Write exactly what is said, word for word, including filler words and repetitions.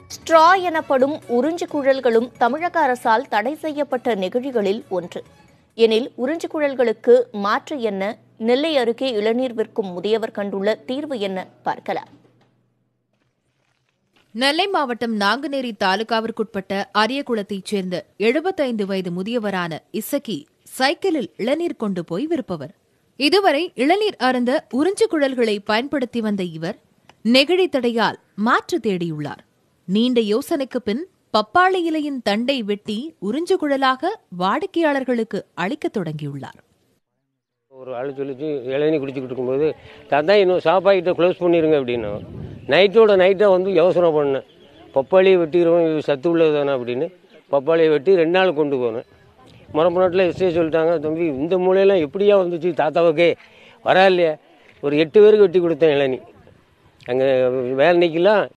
Straw எனப்படும் உறிஞ்சு குழல்களும் தமிழக அரசால் தடை செய்யப்பட்ட நெகிழிகளில் ஒன்று. எனில் உறிஞ்சு குழல்களுக்கு மாற்று என்ன? நெல்லை அருகே இளநீர் விற்கும் முதியவர் கண்டுள்ள தீர்வு என்ன பார்க்கலாம். நெல்லை மாவட்டம் நாங்குநேரி தாலுகாவிற்குட்பட்ட அரியகுளத்தைச் சேர்ந்த எழுபத்தைந்து வயது முதியவரான இசக்கி சைக்கிளில் இளநீர் கொண்டு போய் விற்பவர். இதுவரை இளநீர் அருந்த உறிஞ்சு குழல்களை பயன்படுத்தி வந்த இவர் நெகிழி தடையால் மாற்று தேடியுள்ளார். நீண்ட யோசனைக்கு பின் பப்பாளி இலையின் தண்டை வெட்டி உறிஞ்சு குழலாக வாடிக்கையாளர்களுக்கு அளிக்க தொடங்கியுள்ளார். ஒரு ஆள் சொல்லிச்சு இளநீர் குடிச்சுக்கிட்டு இருக்கும்போது, தாத்தா இன்னும் சாப்பாக்கிட்ட க்ளோஸ் பண்ணிடுங்க அப்படின்னு. நைட்டோட நைட்டாக வந்து யோசனை பண்ணேன், பப்பாளியை வெட்டிடுவோம், இது சத்து உள்ளது தானே அப்படின்னு. பப்பாளியை வெட்டி ரெண்டு நாள் கொண்டு போனேன். மரப்பநாட்டில் எஸ்டே சொல்லிட்டாங்க, தம்பி இந்த மூலையெல்லாம் எப்படியா வந்துச்சு தாத்தாவுக்கே வரா இல்லையா. ஒரு எட்டு பேருக்கு வெட்டி கொடுத்தேன் இளநீ. அங்கே வேலைக்கெல்லாம்